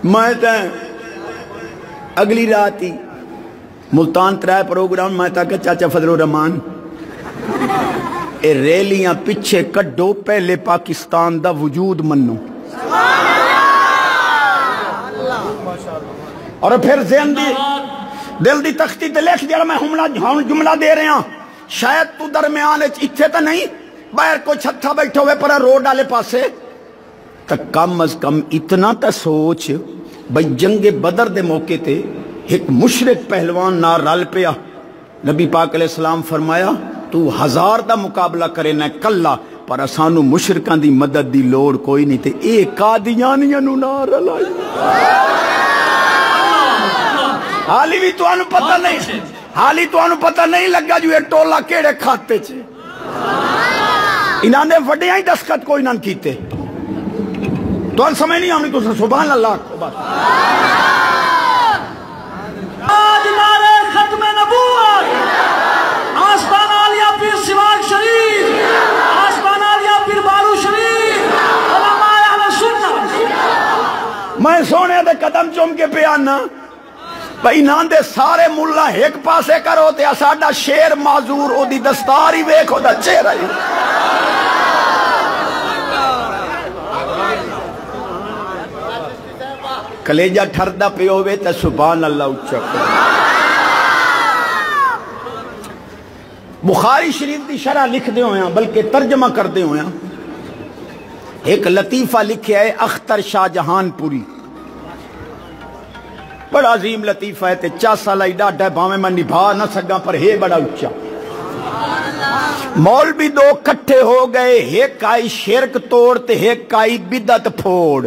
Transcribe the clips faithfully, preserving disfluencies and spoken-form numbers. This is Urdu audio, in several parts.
میں تے اگلی رات ہی ملتان ترائے پروگرام میں تاکہ چاچا فضل الرحمان اے ریلیاں پچھے کڈو پہلے پاکستان دا وجود منو اور پھر ذہن دی دل دی تختی تے لکھ دیا میں جملہ دے رہے ہیں شاید تو درمیان اتھے تا نہیں باہر کوئی چھتھا بیٹھے ہوئے پر روڈ آلے پاسے تا کم از کم اتنا تا سوچ بھئی جنگ بدر دے موقع تے ایک مشرک پہلوان نہ رل پیا نبی پاک علیہ السلام فرمایا تو ہزار دا مقابلہ کرے نہ کلا پر اسانو مشرکان دی مدد دی لوڑ کوئی نہیں تے اے قادیانیاں نو نہ رلائی حالی بھی تو آنو پتہ نہیں حالی تو آنو پتہ نہیں لگا جو یہ ٹولا کیڑے کھاتے چھے انہاں نے وڈے آئی دستخط کوئی نہ کیتے تو ان سمجھ نہیں ہمیں تو سبحان اللہ آج نعرے ختم نبوت آستان عالیہ پیر سواگ شریف آستان عالیہ پیر بارو شریف علماء اہل سنت میں سونے دے قدم چوم کے پیانا بھئی نان دے سارے ملہ ایک پاسے کرو تے اساڑا شیر معذور او دی دستاری ویکھو دا چہرہ ہی کلیجہ ٹھردہ پہ ہوئے تا سبحان اللہ اچھا بخاری شریف دی شرح لکھ دے ہوئے ہیں بلکہ ترجمہ کر دے ہوئے ہیں ایک لطیفہ لکھیا ہے اختر شاہ جہان پوری بڑا عظیم لطیفہ ہے تے چا سالہ ایڈا ڈے باویں میں نبھا نہ سگا پر ہے بڑا اچھا مولوی دو کٹھے ہو گئے ایک آئی شرک توڑ تے ایک آئی بدعت پھوڑ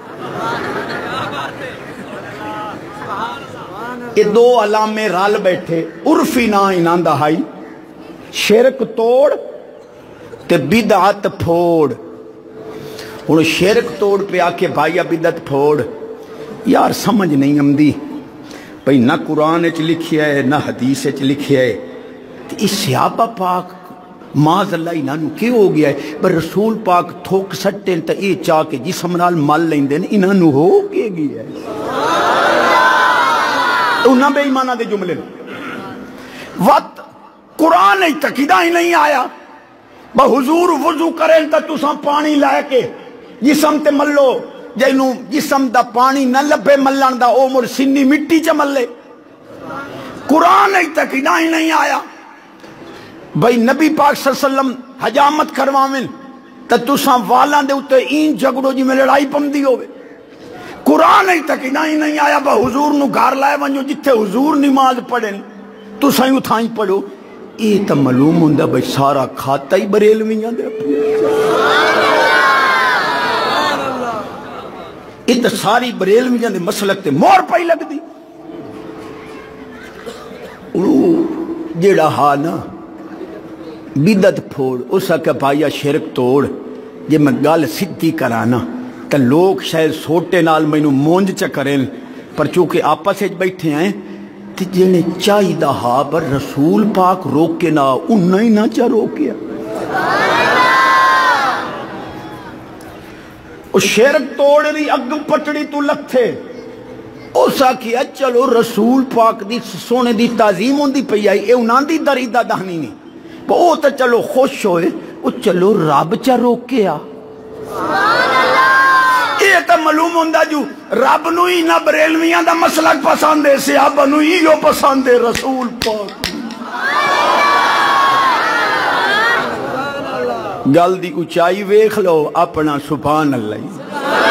یہ دو علامے رال بیٹھے عرفی نا انہاں دا ہائی شرک توڑ تے بدعت پھوڑ انہوں شرک توڑ پہ آکے بھائیہ بدعت پھوڑ یار سمجھ نہیں امدی بھئی نہ قرآن اچھ لکھی ہے نہ حدیث اچھ لکھی ہے اس صحابہ پاک ماذ اللہ انہاں نو کیوں ہو گیا ہے پر رسول پاک تھوک سٹیں تا یہ چاہ کے جسم نال مل لیں دیں انہاں نو ہو کے گیا ہے انہاں بے ایمانہ دے جملے وقت قرآن ایک تقیدہ ہی نہیں آیا با حضور وضو کریں تا تساں پانی لائے کے جسم تے ملو جنہوں جسم دا پانی نہ لبے ملن دا عمر سنی مٹی چا ملے قرآن ایک تقیدہ ہی نہیں آیا بھئی نبی پاک صلی اللہ علیہ وسلم حجامت کروامن تا تساں والان دے اتے این جھگڑو جی میں لڑائی پم دی ہوئے قرآن ایک تقیدہ ہی نہیں آیا با حضور نو گھار لائے ونجو جتھے حضور نماز پڑھیں تو سائیو تھائیں پڑھو یہ تا معلوم ہوندہ بھئی سارا کھاتا ہی بریلویاں دے یہ تا ساری بریلویاں دے مسلک تے مور پائی لگ دی جیڑا ہاں نا بدعت پھوڑ اسا کہ بھائیہ شرک توڑ جے میں گال سدھی کرانا تا لوگ شاید سوٹے نال میں نو مونج چکریں پر چونکہ آپس ایج بیٹھے ہیں تے جینے چاہی دا ہاں پر رسول پاک روکے نا انہا ہی نا چاہ روکیا او شرک توڑ رہی اگ پٹڑی تو لگ تھے اسا کیا چلو رسول پاک دی سونے دی تعظیم ہوں دی پئی آئی اے انہاں دی دریدہ دہنی نہیں وہ تو چلو خوش ہوئے وہ چلو رب چا روکیا یہ تو معلوم ہوندہ جو رب نو ہی نہ بریلویاں دا مسلک پسندے صحابہ نو ہی جو پسندے رسول پاک گل دی اچائی ویکھ لو اپنا سبحان اللہ